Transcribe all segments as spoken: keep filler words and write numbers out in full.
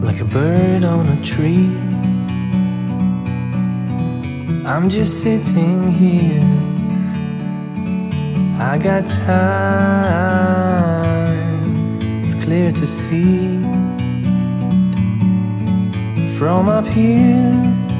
like a bird on a tree. I'm just sitting here, I got time, it's clear to see. From up here,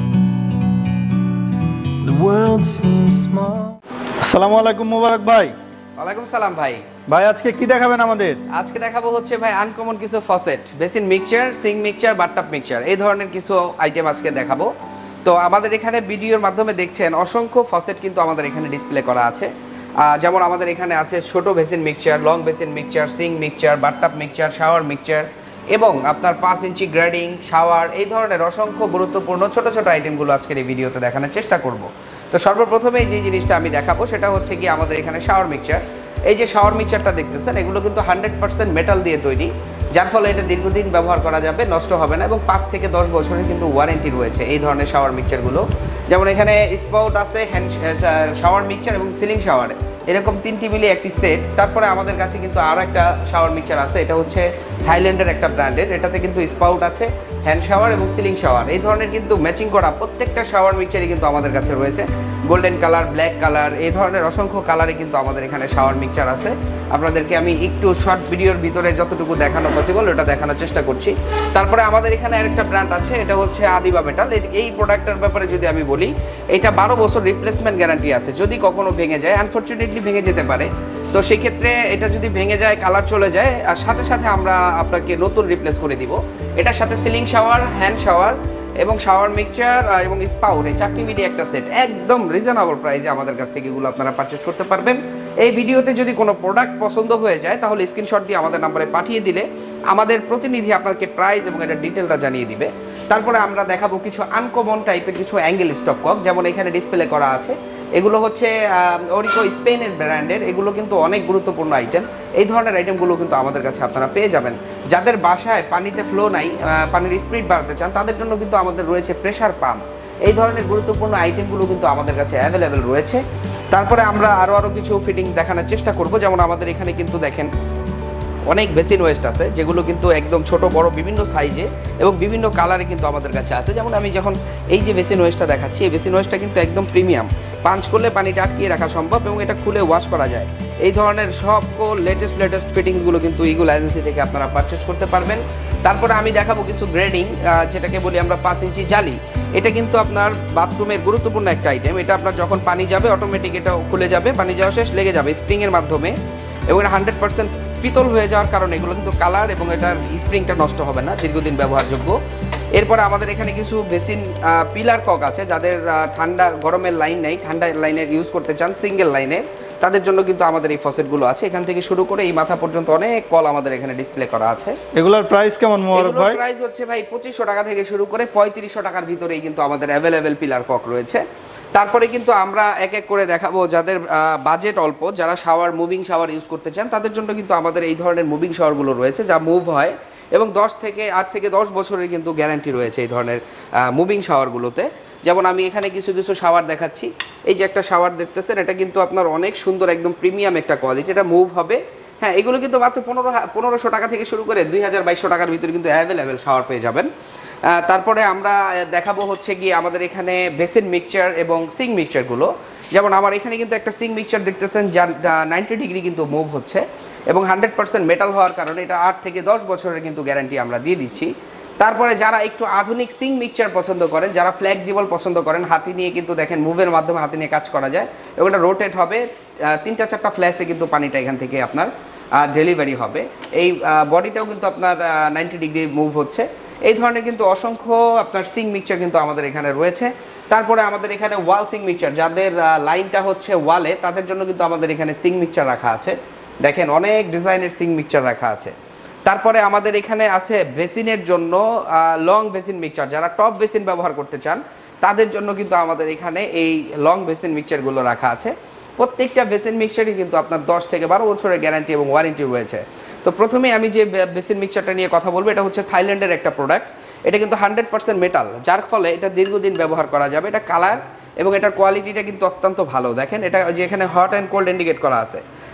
the world seems small. আসসালামু আলাইকুম মুবারক ভাই। ওয়ালাইকুম সালাম ভাই। ভাই আজকে কি দেখাবেন আমাদের? আজকে দেখাবো হচ্ছে ভাই আনকমন কিছু faucet, basin mixture, sink mixture, bathtub mixture, এই ধরনের কিছু আইটেম আজকে দেখাবো। তো আমাদের এখানে ভিডিওর মাধ্যমে দেখছেন অসংখ্য ফসেট কিন্তু আমাদের এখানে ডিসপ্লে করা আছে। যেমন আমাদের এখানে আছে ছোট basin mixture, long basin mixture, sink mixture, bathtub mixture, shower mixture এবং আপনার পাঁচ ইঞ্চি গ্রেডিং, শাওয়ার, এই ধরনের অসংখ্য গুরুত্বপূর্ণ ছোট ছোট আইটেমগুলো আজকের এই ভিডিওতে দেখানোর চেষ্টা করব। তো সর্বপ্রথমে যে জিনিসটা আমি দেখাবো সেটা হচ্ছে কি আমাদের এখানে শাওয়ার মিক্সচার। এই যে শাওয়ার মিক্সচারটা দেখতেছেন, এগুলো কিন্তু হান্ড্রেড পার্সেন্ট মেটাল দিয়ে তৈরি, যার ফলে এটা দীর্ঘদিন ব্যবহার করা যাবে, নষ্ট হবে না এবং পাঁচ থেকে দশ বছরের কিন্তু ওয়ারেন্টি রয়েছে এই ধরনের শাওয়ার মিক্সচারগুলো। যেমন এখানে স্পাউট আছে, হ্যান্ড শাওয়ার মিক্সচার এবং সিলিং শাওয়ার, এরকম তিনটি মিলিয়ে একটি সেট। তারপরে আমাদের কাছে কিন্তু আরও একটা শাওয়ার মিক্সচার আছে, এটা হচ্ছে থাইল্যান্ডের একটা ব্র্যান্ডের, এটাতে কিন্তু স্পাউট আছে, হ্যান্ড শাওয়ার এবং সিলিং শাওয়ার, এই ধরনের কিন্তু ম্যাচিং করা প্রত্যেকটা শাওয়ার মিক্সচারই কিন্তু আমাদের কাছে রয়েছে। গোল্ডেন কালার, ব্ল্যাক কালার, এই ধরনের অসংখ্য কালারে কিন্তু আমাদের এখানে শাওয়ার মিক্সচার আছে। আপনাদেরকে আমি একটু শর্ট ভিডিওর ভিতরে যতটুকু দেখানো পসিবল ওটা দেখানোর চেষ্টা করছি। তারপরে আমাদের এখানে আরেকটা ব্র্যান্ড আছে, এটা হচ্ছে আদিবা মেটাল। এই প্রোডাক্টের ব্যাপারে যদি আমি বলি, এটা বারো বছর রিপ্লেসমেন্ট গ্যারান্টি আছে। যদি কখনো ভেঙে যায়, আনফর্চুনেটলি ভেঙে যেতে পারে, তো সেই ক্ষেত্রে এটা যদি ভেঙে যায়, কালার চলে যায়, আর সাথে সাথে আমরা আপনাকে নতুন রিপ্লেস করে দিব। এটার সাথে সিলিং শাওয়ার, হ্যান্ড শাওয়ার এবং শাওয়ার মিক্সচার এবং স্পাউট, এই চারটি মিলিয়ে একটা সেট, একদম রিজনেবল প্রাইসে আমাদের কাছ থেকে এগুলো আপনারা পারচেস করতে পারবেন। এই ভিডিওতে যদি কোনো প্রোডাক্ট পছন্দ হয়ে যায় তাহলে স্ক্রিনশট দিয়ে আমাদের নাম্বারে পাঠিয়ে দিলে আমাদের প্রতিনিধি আপনাকে প্রাইস এবং এটার ডিটেলটা জানিয়ে দিবে। তারপরে আমরা দেখাবো কিছু আনকমন টাইপের কিছু অ্যাঙ্গেল স্টপকক, যেমন এখানে ডিসপ্লে করা আছে। এগুলো হচ্ছে ওরিকো স্পেনের ব্র্যান্ডের, এগুলো কিন্তু অনেক গুরুত্বপূর্ণ আইটেম। এই ধরনের আইটেমগুলো কিন্তু আমাদের কাছে আপনারা পেয়ে যাবেন। যাদের বাসায় পানিতে ফ্লো নাই, পানির স্পিড বাড়াতে চান, তাদের জন্য কিন্তু আমাদের রয়েছে প্রেশার পাম্প। এই ধরনের গুরুত্বপূর্ণ আইটেমগুলো কিন্তু আমাদের কাছে অ্যাভেলেবেল রয়েছে। তারপরে আমরা আরও আরও কিছু ফিটিংস দেখানোর চেষ্টা করব। যেমন আমাদের এখানে কিন্তু দেখেন অনেক বেসিন ওয়েস্ট আছে, যেগুলো কিন্তু একদম ছোট বড় বিভিন্ন সাইজে এবং বিভিন্ন কালারে কিন্তু আমাদের কাছে আছে। যেমন আমি যখন এই যে বেসিন ওয়েস্টটা দেখাচ্ছি, এই বেসিন ওয়েস্টটা কিন্তু একদম প্রিমিয়াম, পাঞ্চ করলে পানিটা আটকিয়ে রাখা সম্ভব এবং এটা খুলে ওয়াশ করা যায়। এই ধরনের সকল লেটেস্ট লেটেস্ট ফিটিংসগুলো কিন্তু ইগুল এজেন্সি থেকে আপনারা পারচেস করতে পারবেন। তারপরে আমি দেখাবো কিছু গ্রেডিং, যেটাকে বলি আমরা পাঁচ ইঞ্চি জালি। এটা কিন্তু আপনার বাথরুমের গুরুত্বপূর্ণ একটা আইটেম। এটা আপনার যখন পানি যাবে অটোমেটিক এটা খুলে যাবে, পানি যাওয়া শেষ লেগে যাবে স্প্রিংয়ের মাধ্যমে, এবং এটা হান্ড্রেড পার্সেন্ট পিতল হয়ে যাওয়ার কারণে এগুলো কিন্তু কালার এবং এটার স্প্রিংটা নষ্ট হবে না, দীর্ঘদিন ব্যবহারযোগ্য। এরপরে আমাদের এখানে কিছু বেসিন পিলার কক আছে, যাদের ঠান্ডা গরমের লাইন নেই, ঠান্ডা লাইনের ইউজ করতে চান সিঙ্গেল লাইনে, তাদের জন্য কিন্তু আমাদের এই ফসেটগুলো আছে। এখান থেকে শুরু করে এই মাথা পর্যন্ত অনেক কল আমাদের এখানে ডিসপ্লে করা আছে। এগুলোর প্রাইস কেমন মোবারক ভাই? প্রাইস হচ্ছে ভাই পঁচিশশো টাকা থেকে শুরু করে পঁয়ত্রিশশো টাকার ভিতরেই কিন্তু আমাদের অ্যাভেলেবেল পিলার কক রয়েছে। তারপরে কিন্তু আমরা এক এক করে দেখাবো যাদের বাজেট অল্প, যারা শাওয়ার মুভিং শাওয়ার ইউজ করতে চান, তাদের জন্য কিন্তু আমাদের এই ধরনের মুভিং শাওয়ারগুলো রয়েছে, যা মুভ হয় এবং দশ থেকে আট থেকে দশ বছরের কিন্তু গ্যারান্টি রয়েছে এই ধরনের মুভিং শাওয়ারগুলোতে। যেমন আমি এখানে কিছু কিছু শাওয়ার দেখাচ্ছি। এই যে একটা শাওয়ার দেখতেছেন, এটা কিন্তু আপনার অনেক সুন্দর, একদম প্রিমিয়াম একটা কোয়ালিটি, এটা মুভ হবে। হ্যাঁ, এগুলো কিন্তু মাত্র পনেরো পনেরোশো টাকা থেকে শুরু করে দুই হাজার বাইশশো টাকার ভিতরে কিন্তু অ্যাভেলেবেল শাওয়ার পেয়ে যাবেন। তারপরে আমরা দেখাবো হচ্ছে গিয়ে আমাদের এখানে বেসিন মিক্সচার এবং সিঙ্ক মিক্সচারগুলো। যেমন আমার এখানে কিন্তু একটা সিঙ্ক মিক্সচার দেখতেছেন, যার নাইনটি ডিগ্রি কিন্তু মুভ হচ্ছে এবং হান্ড্রেড পার্সেন্ট মেটাল হওয়ার কারণে এটা আট থেকে দশ বছরের কিন্তু গ্যারান্টি আমরা দিয়ে দিচ্ছি। তারপরে যারা একটু আধুনিক সিঙ্ক মিক্সচার পছন্দ করেন, যারা ফ্লেক্সিবল পছন্দ করেন, হাতি নিয়ে কিন্তু দেখেন মুভের মাধ্যমে হাতি নিয়ে কাজ করা যায় এবং এটা রোটেট হবে, তিনটা চারটা ফ্ল্যাশে কিন্তু পানিটা এখান থেকে আপনার ডেলিভারি হবে। এই বডিটাও কিন্তু আপনার নাইনটি ডিগ্রি মুভ হচ্ছে। এই ধরনের কিন্তু অসংখ্য আপনার সিঙ্ক মিক্সচার কিন্তু আমাদের এখানে রয়েছে। তারপরে আমাদের এখানে ওয়াল সিঙ্ক মিক্সচার, যাদের লাইনটা হচ্ছে ওয়ালে, তাদের জন্য কিন্তু আমাদের এখানে সিঙ্ক মিক্সচার রাখা আছে। দেখেন অনেক ডিজাইনের সিঙ্ক মিক্সচার রাখা আছে। তারপরে আমাদের এখানে আছে বেসিনের জন্য লং বেসিন মিক্সচার, যারা টপ বেসিন ব্যবহার করতে চান তাদের জন্য কিন্তু আমাদের এখানে এই লং বেসিন মিক্সচারগুলো রাখা আছে। প্রত্যেকটা বেসিন মিক্সচারই কিন্তু আপনার দশ থেকে বারো বছরের গ্যারান্টি এবং ওয়ারেন্টি রয়েছে। তো প্রথমে আমি যে বেসিন মিক্সচারটা নিয়ে কথা বলবো, এটা হচ্ছে থাইল্যান্ডের একটা প্রোডাক্ট। এটা কিন্তু হান্ড্রেড পার্সেন্ট মেটাল, যার ফলে এটা দীর্ঘদিন ব্যবহার করা যাবে। এটা কালার এবং এটার কোয়ালিটিটা কিন্তু অত্যন্ত ভালো। দেখেন এটা যে এখানে হট অ্যান্ড কোল্ড ইন্ডিকেট করা আছে,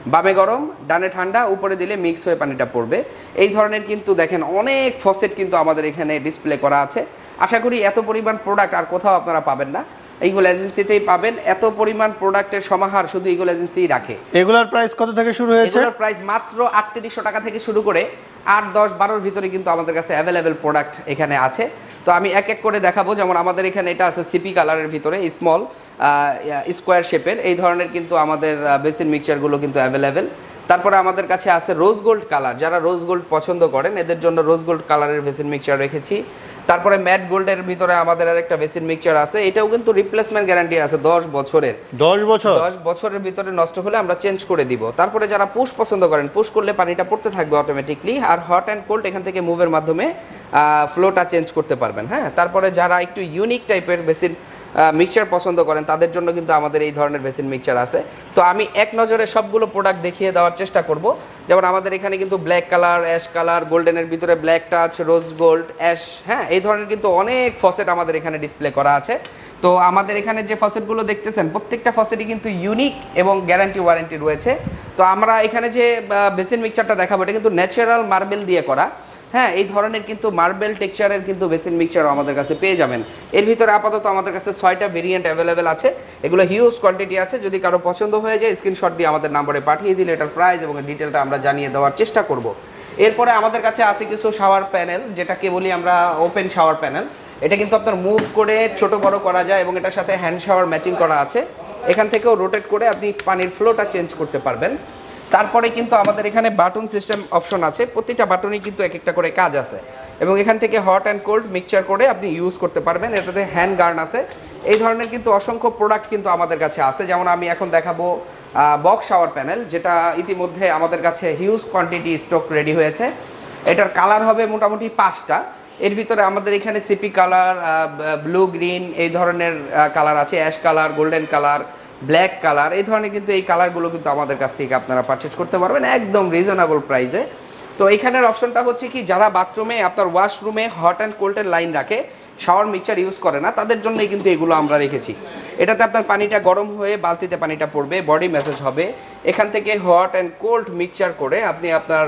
বামে গরম ডানে ঠান্ডা, উপরে দিলে মিক্স হয়ে পানিটা পড়বে। এই ধরনের কিন্তু দেখেন অনেক ফসেট কিন্তু আমাদের এখানে ডিসপ্লে করা আছে। আশা করি এত পরিমাণ প্রোডাক্ট আর কোথাও আপনারা পাবেন না, ইগল এজেন্সিতেই পাবেন। এত পরিমাণ প্রোডাক্টের সমাহার শুধু ইগল এজেন্সিই রাখে। এগুলার প্রাইস কত থেকে শুরু হয়েছে? এগুলোর প্রাইস মাত্র আটত্রিশশো টাকা থেকে শুরু করে আট দশ বারোর ভিতরে কিন্তু আমাদের কাছে অ্যাভেলেবেল প্রোডাক্ট এখানে আছে। তো আমি এক এক করে দেখাবো। যেমন আমাদের এখানে এটা আছে সিপি কালারের ভিতরে স্মল স্কোয়ার শেপের, এই ধরনের কিন্তু আমাদের বেসিন মিক্সচারগুলো কিন্তু অ্যাভেলেবেল। তারপরে আমাদের কাছে আছে রোজ গোল্ড কালার, যারা রোজ গোল্ড পছন্দ করেন এদের জন্য রোজ গোল্ড কালারের বেসিন মিক্সচার রেখেছি। তারপরে ম্যাট গোল্ডের ভিতরে আমাদের আরেকটা বেসিন মিক্সচার আছে, এটাও কিন্তু রিপ্লেসমেন্ট গ্যারান্টি আছে দশ বছরের। দশ বছর দশ বছরের ভিতরে নষ্ট হলে আমরা চেঞ্জ করে দিব। তারপরে যারা পুশ পছন্দ করেন, পুশ করলে পানিটা পড়তে থাকবে অটোমেটিকলি, আর হট অ্যান্ড কোল্ড এখান থেকে মুভের মাধ্যমে ফ্লোটা চেঞ্জ করতে পারবেন। হ্যাঁ, তারপরে যারা একটু ইউনিক টাইপের বেসিন মিক্সচার পছন্দ করেন তাদের জন্য কিন্তু আমাদের এই ধরনের বেসিন মিক্সচার আছে। তো আমি এক নজরে সবগুলো প্রোডাক্ট দেখিয়ে দেওয়ার চেষ্টা করব। যেমন আমাদের এখানে কিন্তু ব্ল্যাক কালার, অ্যাশ কালার, গোল্ডেনের ভিতরে black touch, rose gold, ash, হ্যাঁ এই ধরনের কিন্তু অনেক ফসেট আমাদের এখানে ডিসপ্লে করা আছে। তো আমাদের এখানে যে ফসেটগুলো দেখতেছেন প্রত্যেকটা ফসেটই কিন্তু ইউনিক এবং গ্যারান্টি ওয়ারেন্টি রয়েছে। তো আমরা এখানে যে বেসিন মিক্সচারটা দেখাবো এটা কিন্তু ন্যাচারাল মার্বেল দিয়ে করা। হ্যাঁ, এই ধরনের কিন্তু মার্বেল টেক্সচারের কিন্তু বেসিন মিক্সচারও আমাদের কাছে পেয়ে যাবেন। এর ভিতরে আপাতত আমাদের কাছে ছয়টা ভেরিয়েন্ট অ্যাভেলেবেল আছে, এগুলো হিউজ কোয়ান্টিটি আছে। যদি কারো পছন্দ হয়ে যায় স্ক্রিনশট দিয়ে আমাদের নাম্বারে পাঠিয়ে দিলে এটার প্রাইস এবং ডিটেলটা আমরা জানিয়ে দেওয়ার চেষ্টা করব। এরপরে আমাদের কাছে আছে কিছু শাওয়ার প্যানেল, যেটাকে বলি আমরা ওপেন শাওয়ার প্যানেল। এটা কিন্তু আপনার মুভ করে ছোট বড় করা যায় এবং এটার সাথে হ্যান্ড শাওয়ার ম্যাচিং করা আছে। এখান থেকেও রোটেট করে আপনি পানির ফ্লোটা চেঞ্জ করতে পারবেন। তারপরে কিন্তু আমাদের এখানে বাটন সিস্টেম অপশন আছে, প্রতিটা বাটনই কিন্তু এক একটা করে কাজ আছে এবং এখান থেকে হট অ্যান্ড কোল্ড মিক্সচার করে আপনি ইউজ করতে পারবেন। এটাতে হ্যান্ড গার্ড আছে। এই ধরনের কিন্তু অসংখ্য প্রোডাক্ট কিন্তু আমাদের কাছে আছে। যেমন আমি এখন দেখাবো বক্স শাওয়ার প্যানেল, যেটা ইতিমধ্যে আমাদের কাছে হিউজ কোয়ান্টিটি স্টক রেডি হয়েছে। এটার কালার হবে মোটামুটি পাঁচটা। এর ভিতরে আমাদের এখানে সিপি কালার, ব্লু গ্রিন এই ধরনের কালার আছে, ash colour, golden colour, black colour, এই ধরনের কিন্তু এই কালারগুলো কিন্তু আমাদের কাছ থেকে আপনারা পারচেজ করতে পারবেন একদম রিজনেবল প্রাইসে। তো এইখানের অপশনটা হচ্ছে কি, যারা বাথরুমে আপনার ওয়াশরুমে হট অ্যান্ড কোল্ডের লাইন রাখে, শাওয়ার মিক্সচার ইউজ করে না, তাদের জন্যই কিন্তু এগুলো আমরা রেখেছি। এটাতে আপনার পানিটা গরম হয়ে বালতিতে পানিটা পড়বে, বডি ম্যাসেজ হবে। এখান থেকে হট অ্যান্ড কোল্ড মিক্সচার করে আপনি আপনার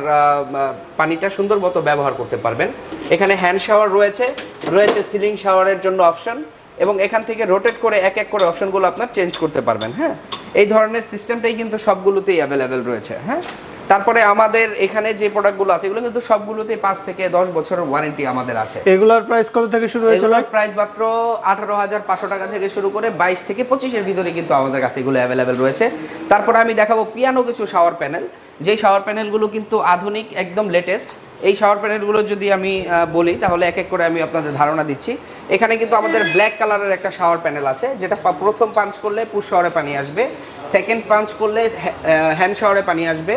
পানিটা সুন্দর মতো ব্যবহার করতে পারবেন। এখানে হ্যান্ড শাওয়ার রয়েছে, রয়েছে সিলিং শাওয়ারের জন্য অপশন, এবং এখান থেকে রোটেট করে এক এক করে অপশনগুলো আপনার চেঞ্জ করতে পারবেন। হ্যাঁ, এই ধরনের সিস্টেমটাই কিন্তু সবগুলোতেই অ্যাভেলেবেল রয়েছে। হ্যাঁ, তারপরে আমাদের এখানে যে প্রোডাক্টগুলো আছে এগুলো কিন্তু সবগুলোতেই পাঁচ থেকে দশ বছরের ওয়ারেন্টি আমাদের আছে। এগুলার প্রাইস কত থেকে শুরু হয়েছে? এগুলোর প্রাইস মাত্র আঠারো হাজার পাঁচশো টাকা থেকে শুরু করে বাইশ থেকে পঁচিশের ভিতরে কিন্তু আমাদের কাছে এগুলো অ্যাভেলেবেল রয়েছে। তারপরে আমি দেখাবো পিয়ানো কিছু শাওয়ার প্যানেল, যেই শাওয়ার প্যানেলগুলো কিন্তু আধুনিক একদম লেটেস্ট। এই শাওয়ার প্যানেলগুলো যদি আমি বলি তাহলে এক এক করে আমি আপনাদের ধারণা দিচ্ছি। এখানে কিন্তু আমাদের ব্ল্যাক কালারের একটা শাওয়ার প্যানেল আছে, যেটা প্রথম পাঞ্চ করলে পুশ শাওয়ারে পানি আসবে, সেকেন্ড পাঞ্চ করলে হ্যান্ড শাওয়ারে পানি আসবে,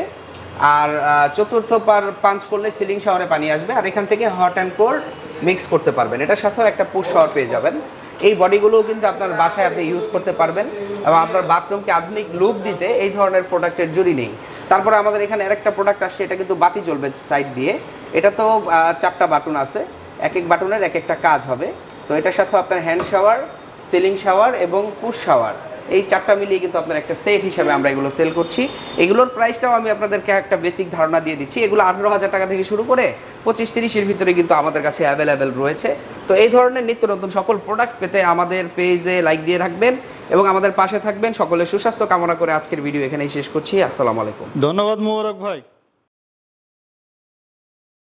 আর চতুর্থ পার পাঞ্চ করলে সিলিং শাওয়ারে পানি আসবে। আর এখান থেকে হট অ্যান্ড কোল্ড মিক্স করতে পারবেন। এটার সাথেও একটা পুশ শাওয়ার পেয়ে যাবেন। এই বডিগুলোও কিন্তু আপনার বাসায় আপনি ইউজ করতে পারবেন এবং আপনার বাথরুমকে আধুনিক লুক দিতে এই ধরনের প্রোডাক্টের জুড়ি নেই। তারপরে আমাদের এখানে আরেকটা প্রোডাক্ট আসছে, এটা কিন্তু বাতি জ্বলবে সাইড দিয়ে। এটা তো চারটা বাটন আছে, এক এক বাটনের এক একটা কাজ হবে। তো এটার সাথে আপনার হ্যান্ড শাওয়ার, সিলিং শাওয়ার এবং পুশ শাওয়ার এই চারটা মিলিয়ে কিন্তু আপনার একটা সেট হিসাবে আমরা এগুলো সেল করছি। এগুলোর প্রাইসটাও আমি আপনাদেরকে একটা বেসিক ধারণা দিয়ে দিচ্ছি। এগুলো আঠারো হাজার টাকা থেকে শুরু করে পঁচিশ তিরিশের ভিতরে কিন্তু আমাদের কাছে অ্যাভেলেবেল রয়েছে। তো এই ধরনের নিত্য নতুন সকল প্রোডাক্ট পেতে আমাদের পেজে লাইক দিয়ে রাখবেন এবং আমাদের পাশে থাকবেন। সকলের সুস্বাস্থ্য কামনা করে আজকের ভিডিও এখানেই শেষ করছি। আসসালামু আলাইকুম। ধন্যবাদ মোবারক ভাই।